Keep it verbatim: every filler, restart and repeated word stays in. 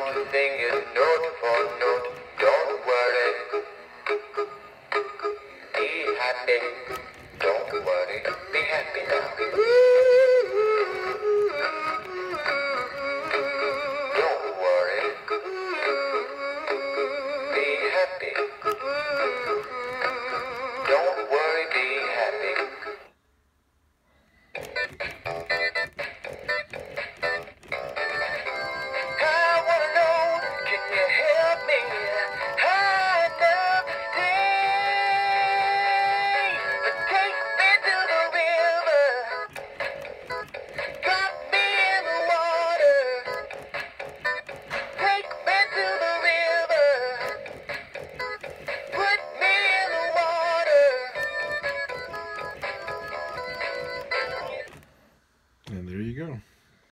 to sing it note for note. Don't worry, be happy. Don't worry, be happy now. Don't worry, be happy. Don't worry, be happy. And there you go.